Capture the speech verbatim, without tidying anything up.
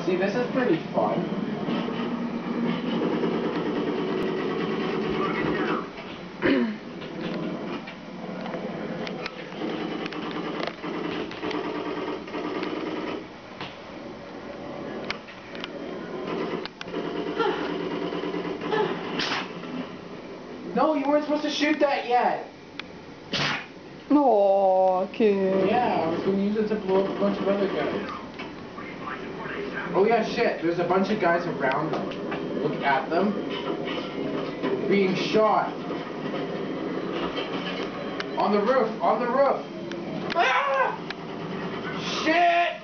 See, this is pretty fun. No, you weren't supposed to shoot that yet. Oh, kid. Yeah, I was going to use it to blow up a bunch of other guys. Oh yeah, shit. There's a bunch of guys around them. Look at them. Being shot. On the roof. On the roof. Ah! Shit!